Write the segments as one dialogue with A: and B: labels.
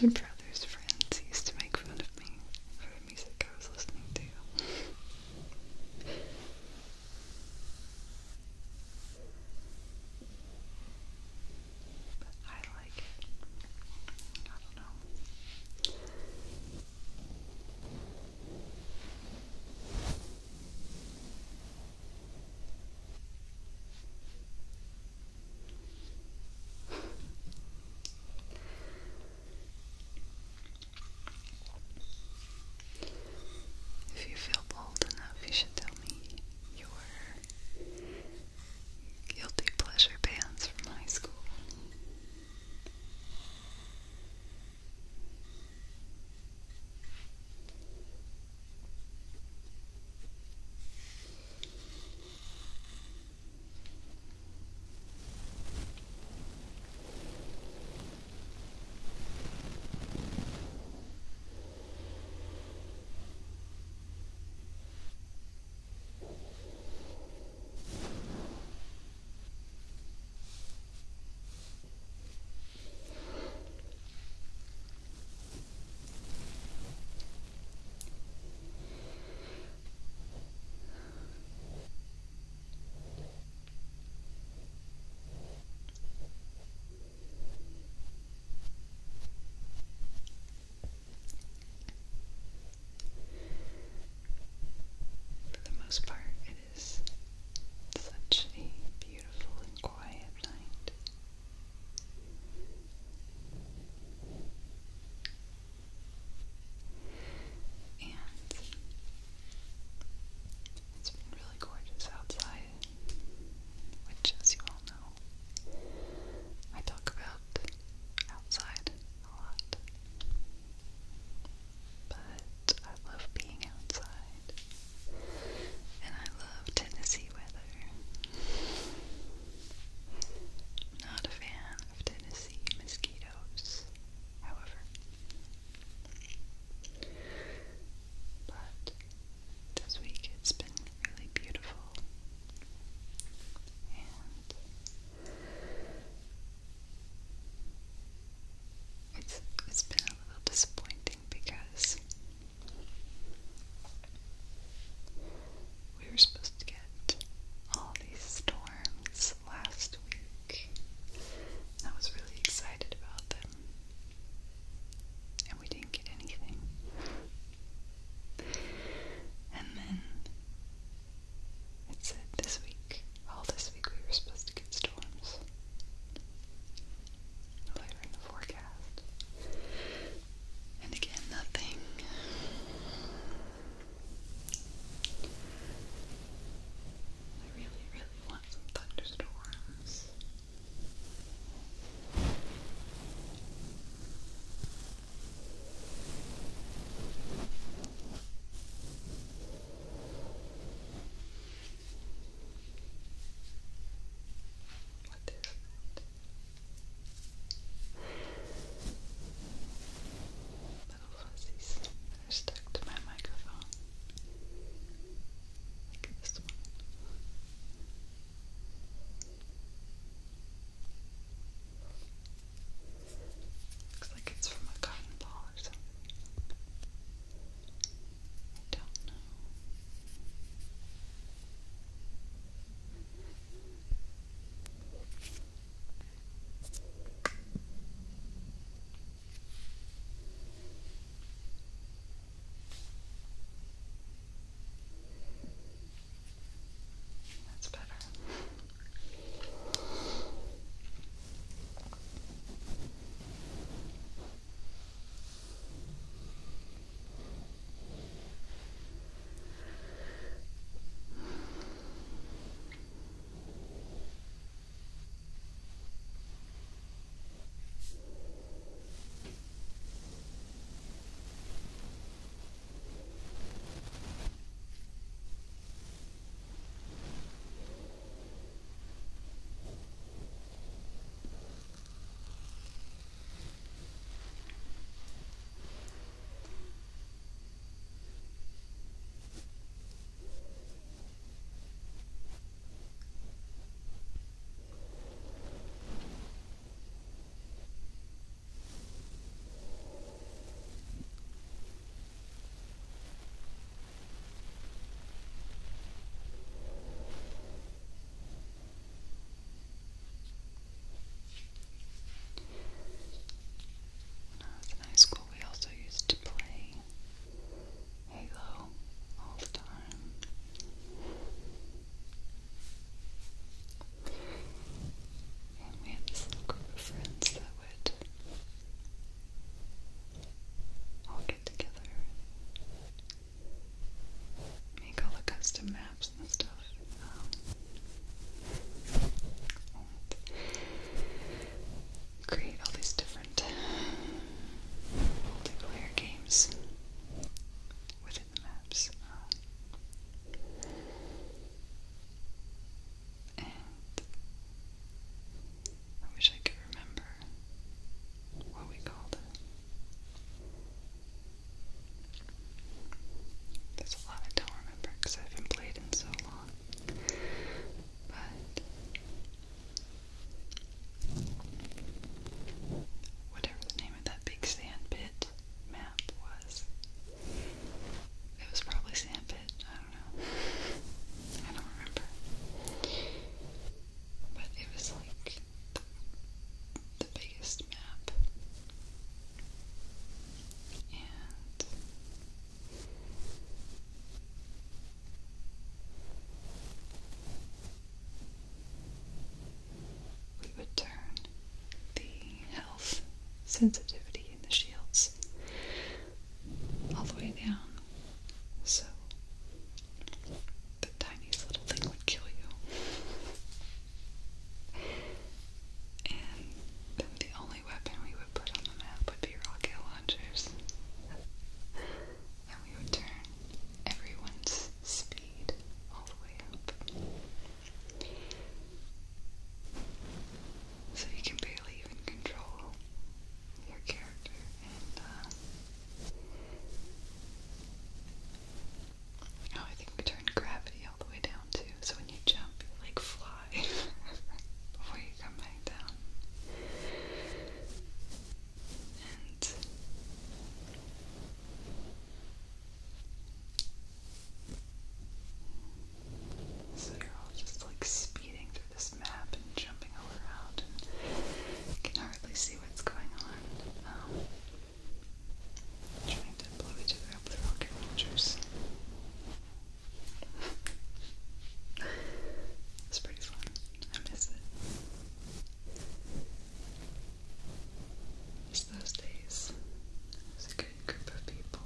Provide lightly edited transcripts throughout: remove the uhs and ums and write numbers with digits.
A: My brother's friends used to make fun of me for the music I was listening to. But I like it. I don't know. sensitivity in the shields all the way down. So the tiniest little thing would kill you. And then the only weapon we would put on the map would be rocket launchers. And we would turn everyone's speed all the way up. So you can barely even control your character. And oh, I think we turned gravity all the way down too. So when you jump, you like fly before you come back down. And so you're all just like speeding through this map and jumping all around and you can hardly see what's going on. Trying to blow each other up with rocket launchers. It's pretty fun. I miss it. Miss those days. It was a good group of people.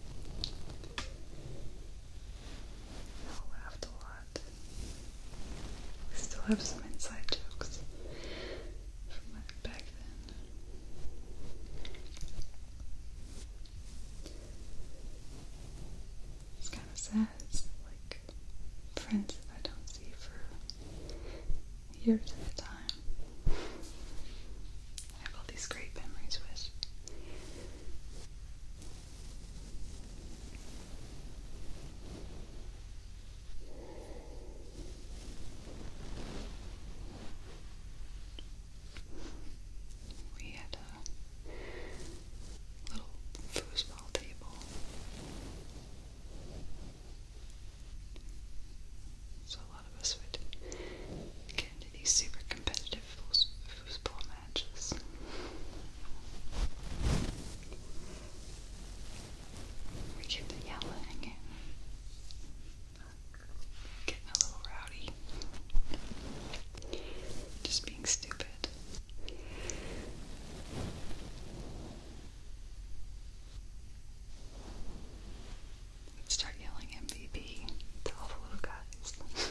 A: We all laughed a lot. We still have some inside jokes from back then. It's kind of sad. It's like friends that I don't see for years at a time. I have all these great memories with. We had a little foosball table. So a lot of us would get into these super competitive foosball matches. We get to yelling and getting a little rowdy. Just being stupid. We'd start yelling MVP to all the little guys.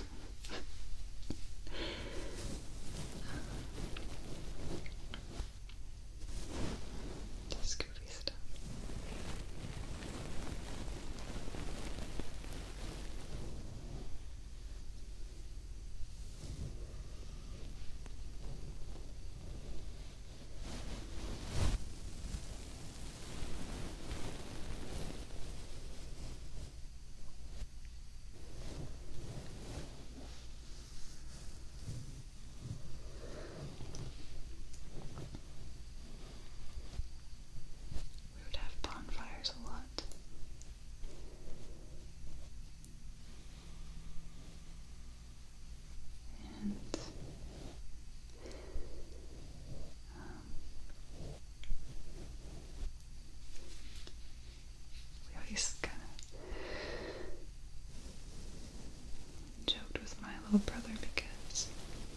A: Just goofy stuff. We would have bonfires a lot. And we always kind of joked with my little brother because,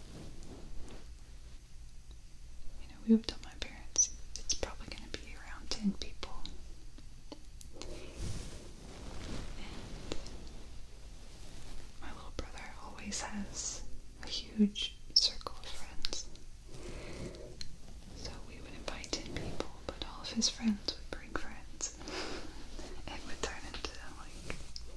A: we would tell my parents it's probably going to be around 10 people. And my little brother always has a huge circle of friends. So we would invite 10 people, but all of his friends would bring friends. It would turn into like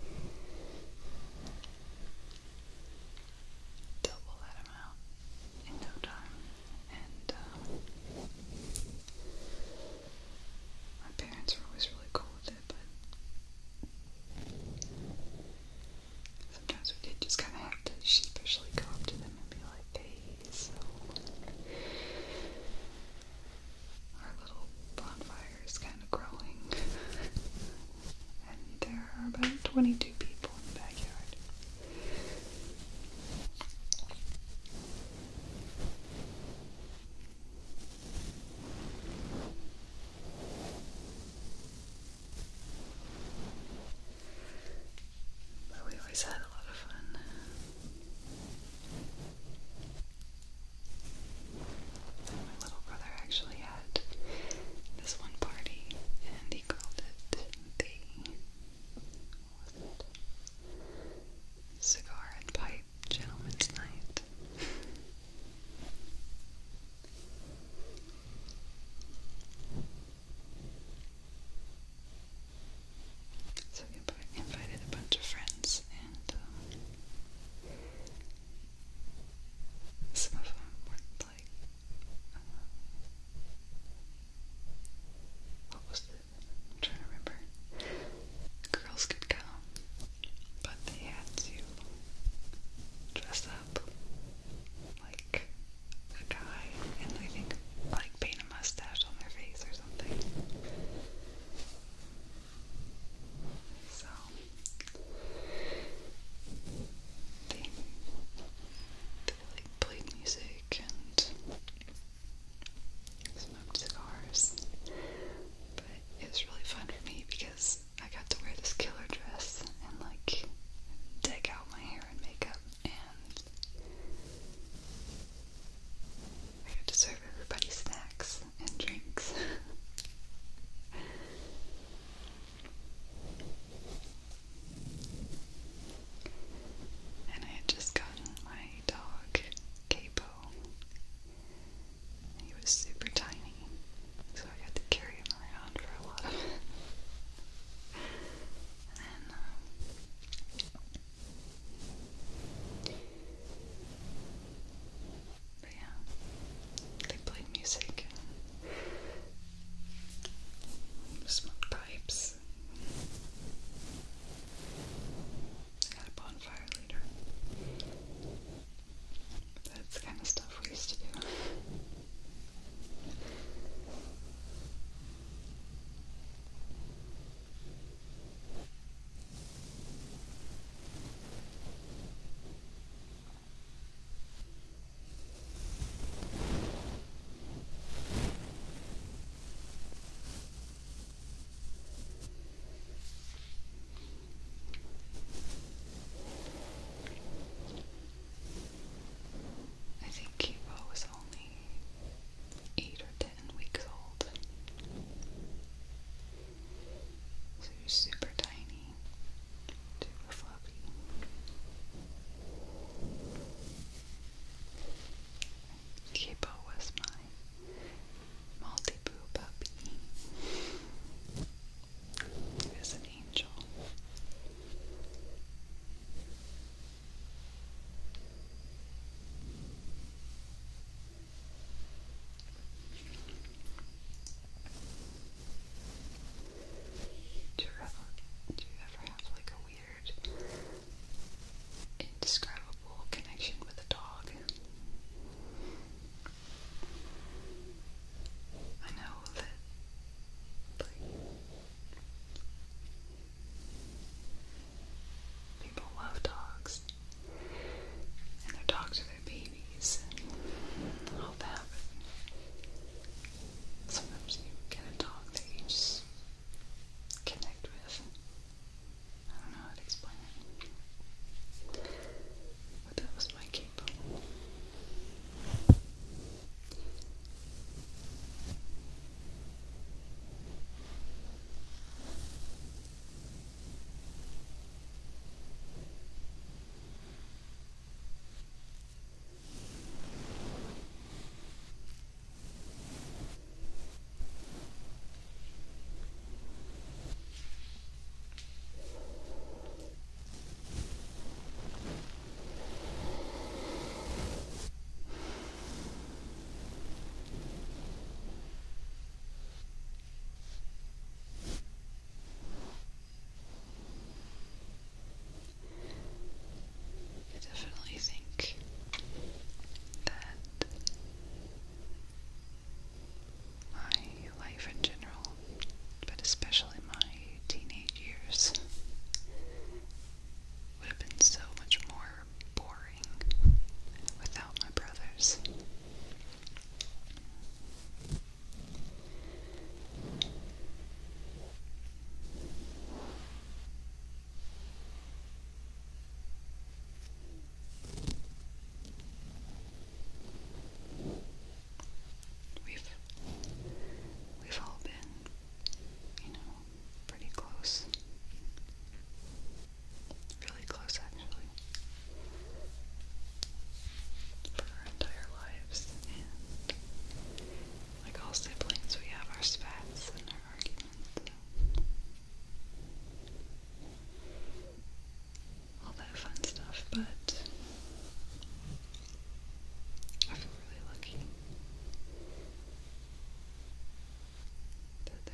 A: double that amount in no time. And my parents were always really cool with it, but sometimes we did just kind of have to sheepishly go up to them and be like, hey, so our little bonfire is kind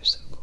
A: so cool.